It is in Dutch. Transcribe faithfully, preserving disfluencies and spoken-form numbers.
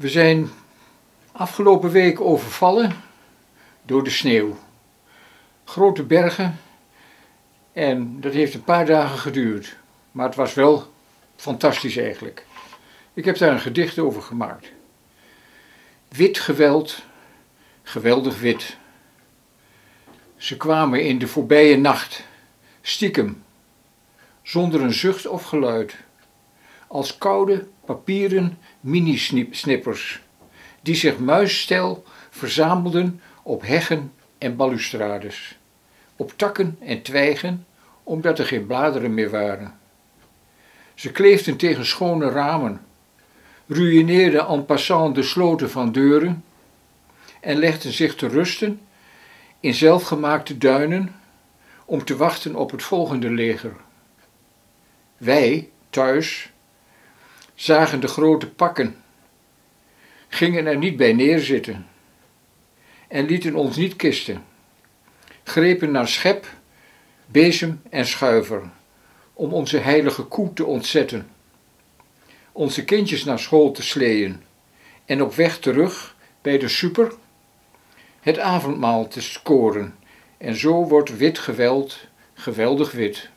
We zijn afgelopen week overvallen door de sneeuw. Grote bergen en dat heeft een paar dagen geduurd. Maar het was wel fantastisch eigenlijk. Ik heb daar een gedicht over gemaakt. Wit geweld, geweldig wit. Ze kwamen in de voorbije nacht, stiekem, zonder een zucht of geluid, als koude papieren minisnippers, die zich muisstel verzamelden op heggen en balustrades, op takken en twijgen, omdat er geen bladeren meer waren. Ze kleefden tegen schone ramen, ruïneerden en passant de sloten van deuren en legden zich te rusten in zelfgemaakte duinen om te wachten op het volgende leger. Wij, thuis, zagen de grote pakken, gingen er niet bij neerzitten en lieten ons niet kisten, grepen naar schep, bezem en schuiver om onze heilige koe te ontzetten, onze kindjes naar school te sleeën en op weg terug bij de super het avondmaal te scoren. En zo wordt wit geweld geweldig wit.